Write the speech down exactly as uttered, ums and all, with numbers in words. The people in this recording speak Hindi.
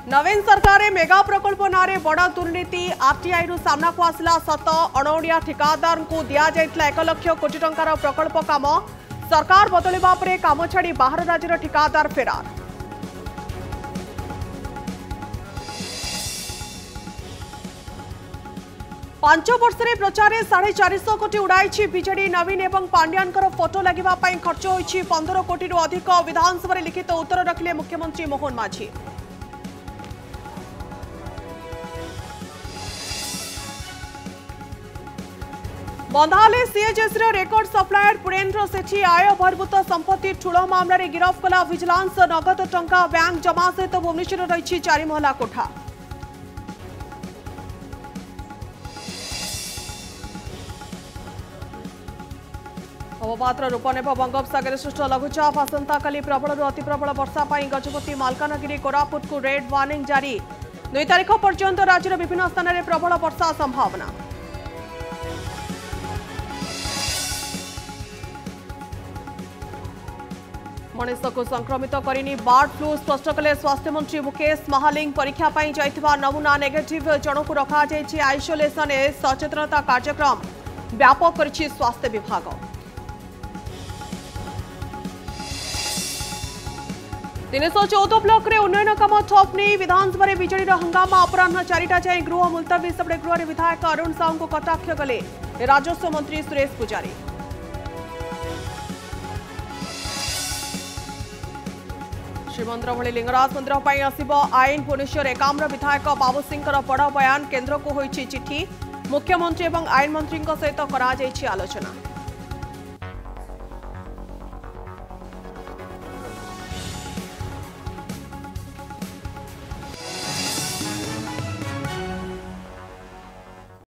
नवीन सरकार मेगा प्रकल्प नारे बड़ा दुर्नीति आरटीआई रु सामना को आसला सत अणओडिया ठिकादार को दि जाइतला एक लाख कोटी टंकार प्रकल्प काम सरकार बदलिबा परे काम छाड़ी बाहर राज्यर ठिकादार फेरार। पांच वर्ष प्रचार साढ़े चार सौ कोटी उड़ाई बीजेडी नवीन एवं पांड्यान फोटो लगे खर्च होती पंदर कोटी रु अधिक विधानसभा लिखित उत्तर रखिले मुख्यमंत्री मोहन माझी। बंधाले CHS record supplier Purendra Sethi आय बहिर्भूत संपत्ति ठूल मामलें गिरफ कला विजिलेंस नगद टंका बैंक जमा सहित भुवनेश्वर रही चारि महला कोठा। अवपातर रूप नेब बंगोपसागर सृष्ट लघुचाप आसंता काली प्रबल अति प्रबल वर्षा पर गजपति मालकानगिरी कोरापुट को रेड वार्निंग जारी दुई तारीख पर्यंत राज्यर विभिन्न स्थान में प्रबल वर्षा संभावना। मनीष को संक्रमित करनी बर्ड फ्लू स्पष्ट कले स्वास्थ्य मंत्री मुकेश महालिंग परीक्षा पर जाइथिबा नमूना नेगेटिव जणक रखा जायछि आइसोलेशन सचेतनता कार्यक्रम व्यापक करिछि स्वास्थ्य विभाग। तीन सौ चौदह ब्लॉक रे उन्नयन काम ठप नहीं विधानसभा विजेडी हंगामा अपराह चारिटा जाए गृह मुलतवी सेपटे गृह विधायक अरुण साहू को कटाक्ष कले राजस्व मंत्री सुरेश पुजारी। श्रीमंदिर भली लिंगराज मंदिर पर आसिब आईन भुवनेश्वर एकाम्र विधायक बाबू सिंह बड़ बयान केन्द्र को होइछि चिठी मुख्यमंत्री और आईन मंत्री सहित करा आलोचना।